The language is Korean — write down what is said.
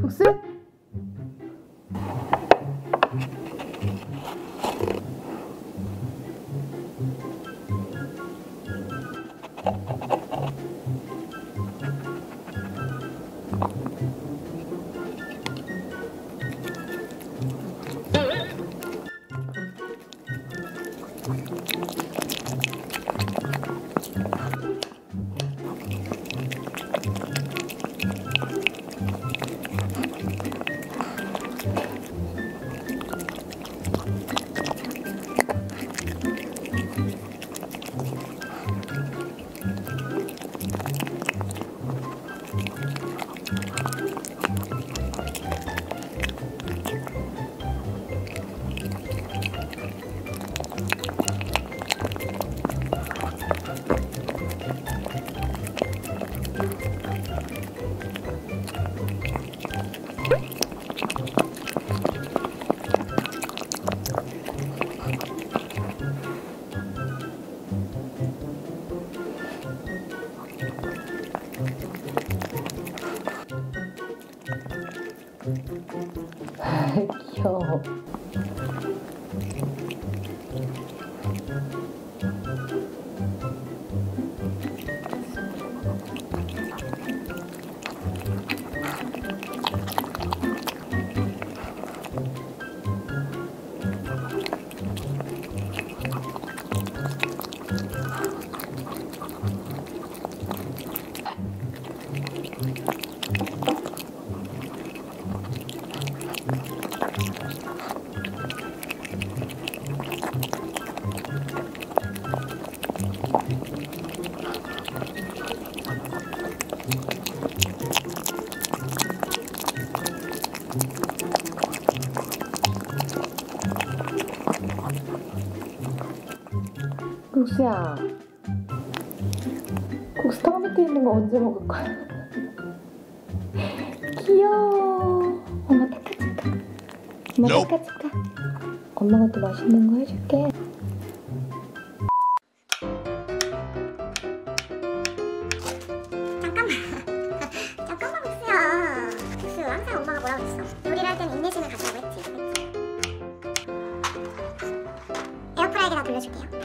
국수? 귀여워. 국수야, 국수 턱 밑에 있는 거 언제 먹을 거야? 귀여워. 엄마 탁카치카. 엄마 탁카치카. 엄마가 또 맛있는 거 해줄게. 잠깐만 국수야. 국수 항상 엄마가 뭐라고 했어? 요리를 할 땐 인내심을 가지라고 했지. 에어프라이기에 다 돌려줄게요.